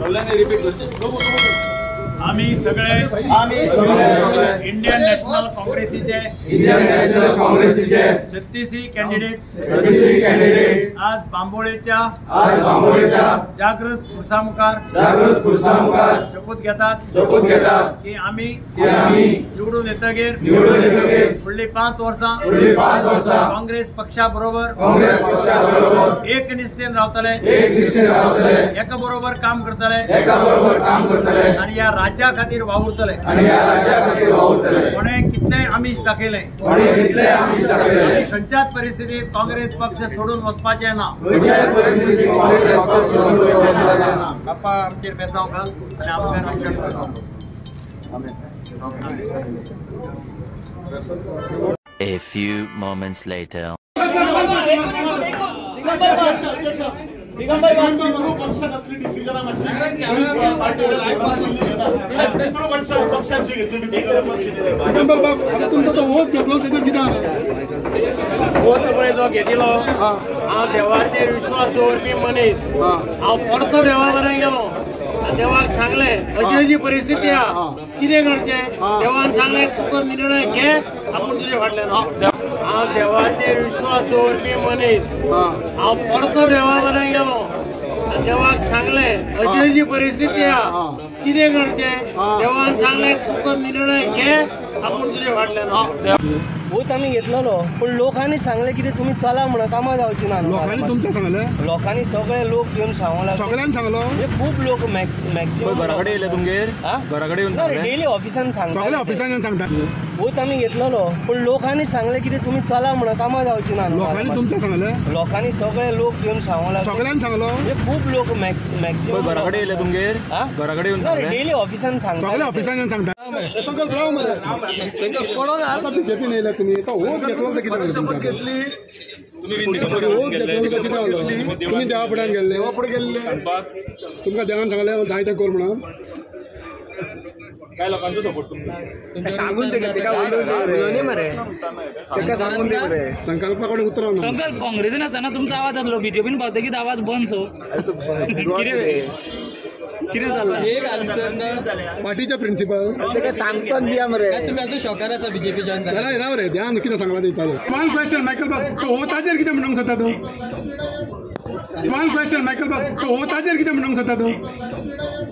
आम्ही सगळे Indian national काँग्रेसीचे 36 कॅन्डिडेट्स आज बांबोळेच्या जागृत खुर्सामुखार शपथ घेतात की आम्ही निवडून येतगीर फुडली 5 वर्सां काँग्रेस पक्षाबरोबर एक निश्चेन रावतले एका बरोबर काम करतले आणि या राज्या खातीर वावुरतले कोणे कितले आमिष दाखयले खंयच्याच परिस्थितीत काँग्रेस पक्ष सोडून वचपाचे ना बाप्पा आमचेर बेसांव घाल आनी आमकां रक्षण कर. A few moments later. देवाचेर विश्वास दवरपी मनीस हांव परतो देवा बरें गेलो देवाक सांगले अशी परिस्थिती आहा कितें करचें देवान सांगले तुका निर्णय घे आपूण तुजे फाटल्यान हांव देवाचेर विश्वास दवरपी मनीस हांव परतो देवा बरें गेलो देवाक सांगले अशी परिस्थिती आहा कितें करचें देवान सांगले तुका निर्णय घे आपूण तुजे फाटल्यान भूत आम्ही घेतलेलो पण लोकांनी सांगले की तुम्ही चला म्हणून कामां जावची ना लोकांनी तुमच्या सांगले लोकांनी सगळे लोक येऊन सांगला सगळ्यांनी सांगलो खूप लोक मॅक्सिमम घराकडे येले तुमगेर घराकडे येऊन डेली ऑफिसान सांगता सगळे ऑफिसान सांगतात भूत आम्ही घेतलेलो पण लोकांनी सांगले की तुम्ही चला म्हणून कामां जावची ना लोकांनी तुमच्या सांगले लोकांनी सगळे लोक येऊन सांगला सगळ्यांनी सांगलो खूप लोक मॅक्सिमम घराकडे येले तुमगेर घराकडे येऊन डेली ऑफिसान सांगता सगळे ऑफिसान सांगतात संकल्प राव मरे कोण आता बीजेपी नेला तुम्ही आता होत घेतलो तर किती शपथ घेतली तुम्ही होत घेतलो तर किती आलो तुम्ही देवा फुड्यान गेल्ले देवा फुडें गेल्ले तुमकां देवान सांगले जाय तें कर म्हणून काय लोकांचो सपोर्ट सांगून संकल्पाकडे उतरा संकल्प काँग्रेसीन आसतना तुमचो आवाज जातलो बीजेपीन पावतकीत आवाज बंद सो कितें जालें एक आन्सर ना पार्टीच्या प्रिन्सिपल तेका सांगतो दिया मरे तुम्ही आतां शॉकार आसा बीजेपी जॉइन जाल्यार राव रे ध्यान कितें सांगला दिताले वन क्वेश्चन मायकल बाब तो हो ताजेर कितें म्हणूंक सोदता तूं वन क्वेश्चन मायकल बाब तो हो ताजेर कितें म्हणूंक सोदता तूं